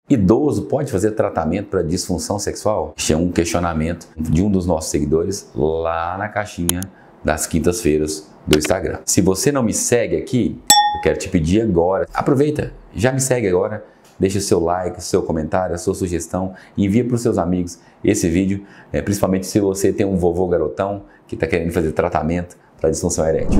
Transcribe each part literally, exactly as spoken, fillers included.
Idoso pode fazer tratamento para disfunção sexual? Este é um questionamento de um dos nossos seguidores lá na caixinha das quintas-feiras do Instagram. Se você não me segue aqui, eu quero te pedir agora, aproveita, já me segue agora, deixa seu like, seu comentário, a sua sugestão, envia para os seus amigos esse vídeo, é, principalmente se você tem um vovô garotão que está querendo fazer tratamento para disfunção erétil.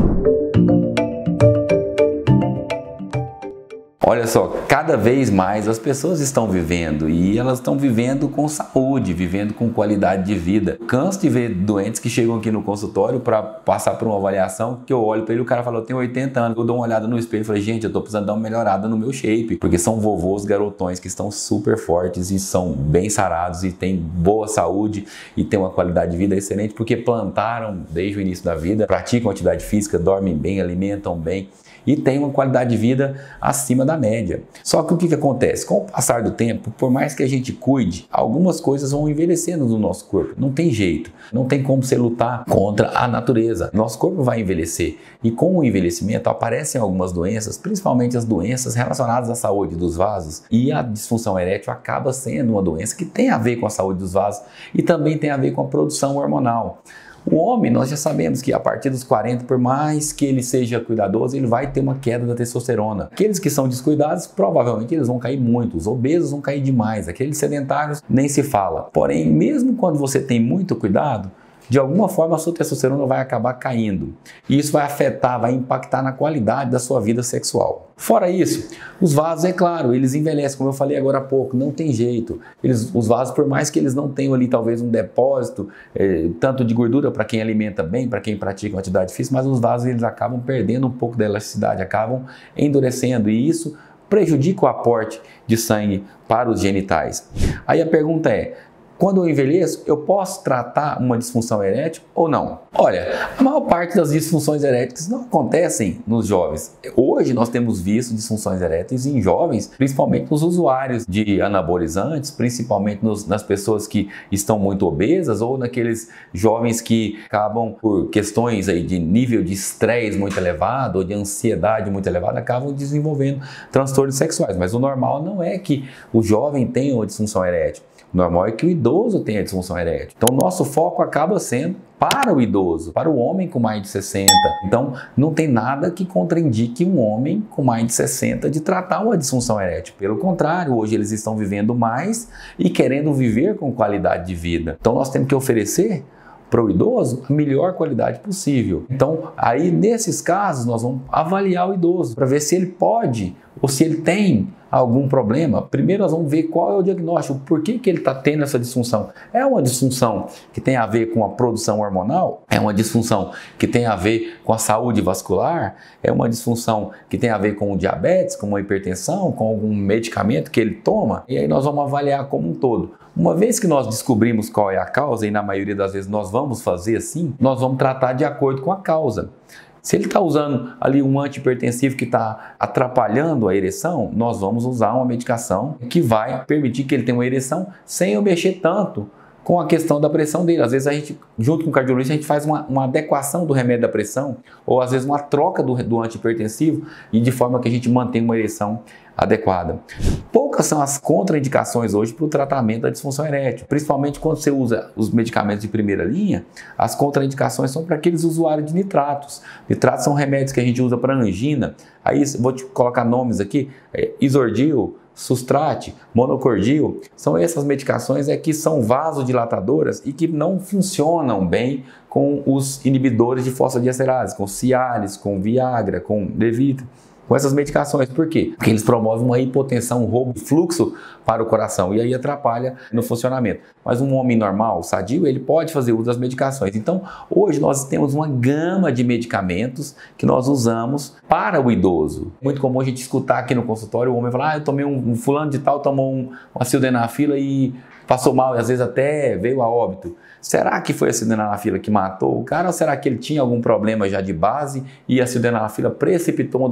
Olha só, cada vez mais as pessoas estão vivendo e elas estão vivendo com saúde, vivendo com qualidade de vida. Canso de ver doentes que chegam aqui no consultório para passar por uma avaliação, que eu olho para ele e o cara fala, eu tenho oitenta anos, eu dou uma olhada no espelho e falo, gente, eu tô precisando dar uma melhorada no meu shape, porque são vovôs garotões que estão super fortes e são bem sarados e têm boa saúde e têm uma qualidade de vida excelente, porque plantaram desde o início da vida, praticam atividade física, dormem bem, alimentam bem e têm uma qualidade de vida acima da média. Só que o que, que acontece? Com o passar do tempo, por mais que a gente cuide, algumas coisas vão envelhecendo no nosso corpo. Não tem jeito. Não tem como você lutar contra a natureza. Nosso corpo vai envelhecer. E com o envelhecimento aparecem algumas doenças, principalmente as doenças relacionadas à saúde dos vasos. E a disfunção erétil acaba sendo uma doença que tem a ver com a saúde dos vasos e também tem a ver com a produção hormonal. O homem, nós já sabemos que a partir dos quarenta, por mais que ele seja cuidadoso, ele vai ter uma queda da testosterona. Aqueles que são descuidados, provavelmente eles vão cair muito. Os obesos vão cair demais. Aqueles sedentários, nem se fala. Porém, mesmo quando você tem muito cuidado, de alguma forma a sua testosterona vai acabar caindo. E isso vai afetar, vai impactar na qualidade da sua vida sexual. Fora isso, os vasos, é claro, eles envelhecem, como eu falei agora há pouco, não tem jeito. Eles, os vasos, por mais que eles não tenham ali talvez um depósito, eh, tanto de gordura para quem alimenta bem, para quem pratica uma atividade física, mas os vasos eles acabam perdendo um pouco da elasticidade, acabam endurecendo e isso prejudica o aporte de sangue para os genitais. Aí a pergunta é, quando eu envelheço, eu posso tratar uma disfunção erétil ou não? Olha, a maior parte das disfunções eréteis não acontecem nos jovens. Hoje nós temos visto disfunções eréteis em jovens, principalmente nos usuários de anabolizantes, principalmente nos, nas pessoas que estão muito obesas ou naqueles jovens que acabam por questões aí de nível de estresse muito elevado ou de ansiedade muito elevada, acabam desenvolvendo transtornos sexuais. Mas o normal não é que o jovem tenha uma disfunção erétil. O normal é que o idoso tenha disfunção erétil. Então, o nosso foco acaba sendo para o idoso, para o homem com mais de sessenta. Então, não tem nada que contraindique um homem com mais de sessenta de tratar uma disfunção erétil. Pelo contrário, hoje eles estão vivendo mais e querendo viver com qualidade de vida. Então, nós temos que oferecer para o idoso a melhor qualidade possível. Então, aí nesses casos, nós vamos avaliar o idoso para ver se ele pode ou se ele tem algum problema. Primeiro nós vamos ver qual é o diagnóstico, por que que ele está tendo essa disfunção. É uma disfunção que tem a ver com a produção hormonal? É uma disfunção que tem a ver com a saúde vascular? É uma disfunção que tem a ver com o diabetes, com a hipertensão, com algum medicamento que ele toma? E aí nós vamos avaliar como um todo. Uma vez que nós descobrimos qual é a causa, e na maioria das vezes nós vamos fazer assim, nós vamos tratar de acordo com a causa. Se ele está usando ali um antihipertensivo que está atrapalhando a ereção, nós vamos usar uma medicação que vai permitir que ele tenha uma ereção sem eu mexer tanto com a questão da pressão dele. Às vezes a gente, junto com o cardiologista, a gente faz uma, uma adequação do remédio da pressão ou às vezes uma troca do, do antihipertensivo e de forma que a gente mantenha uma ereção adequada. Poucas são as contraindicações hoje para o tratamento da disfunção erétil, principalmente quando você usa os medicamentos de primeira linha, as contraindicações são para aqueles usuários de nitratos. Nitratos são remédios que a gente usa para angina, aí vou te colocar nomes aqui, é, Isordil, Sustrate, Monocordil, são essas medicações é que são vasodilatadoras e que não funcionam bem com os inibidores de fosfodiesterase, com Cialis, com Viagra, com Levitra. Com essas medicações. Por quê? Porque eles promovem uma hipotensão, um roubo de fluxo para o coração e aí atrapalha no funcionamento. Mas um homem normal, sadio, ele pode fazer uso das medicações. Então, hoje nós temos uma gama de medicamentos que nós usamos para o idoso. Muito comum a gente escutar aqui no consultório o homem falar, ah, eu tomei um, um fulano de tal, tomou um, uma sildenafila e passou mal e às vezes até veio a óbito. Será que foi a sildenafila que matou o cara ou será que ele tinha algum problema já de base e a sildenafila precipitou uma doença que ele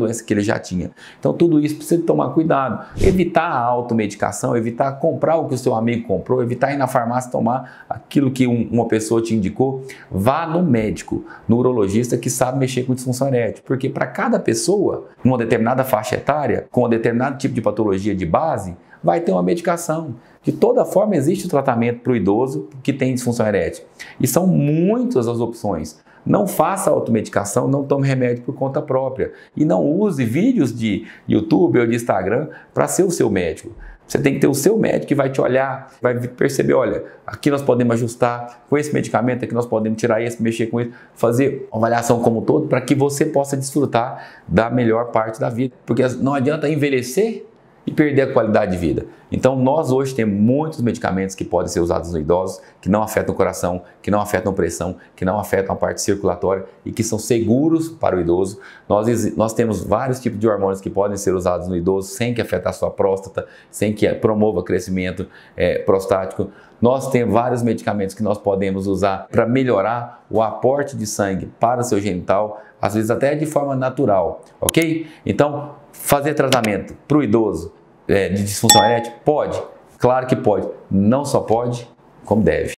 já tinha. Então tudo isso precisa tomar cuidado. Evitar a automedicação, evitar comprar o que o seu amigo comprou, evitar ir na farmácia tomar aquilo que um, uma pessoa te indicou. Vá no médico, no urologista que sabe mexer com disfunção erétil, porque para cada pessoa, numa determinada faixa etária, com um determinado tipo de patologia de base, vai ter uma medicação. De toda forma, existe o tratamento para o idoso que tem disfunção erétil. E são muitas as opções. Não faça automedicação, não tome remédio por conta própria. E não use vídeos de YouTube ou de Instagram para ser o seu médico. Você tem que ter o seu médico que vai te olhar, vai perceber, olha, aqui nós podemos ajustar, com esse medicamento aqui nós podemos tirar esse, mexer com isso, fazer uma avaliação como um todo para que você possa desfrutar da melhor parte da vida. Porque não adianta envelhecer e perder a qualidade de vida. Então nós hoje temos muitos medicamentos que podem ser usados no idosos, que não afetam o coração, que não afetam a pressão, que não afetam a parte circulatória e que são seguros para o idoso. Nós, nós temos vários tipos de hormônios que podem ser usados no idoso sem que afete a sua próstata, sem que promova crescimento é, prostático. Nós temos vários medicamentos que nós podemos usar para melhorar o aporte de sangue para o seu genital, às vezes até de forma natural, ok? Então, fazer tratamento para o idoso é, de disfunção erétil? Pode, claro que pode. Não só pode, como deve.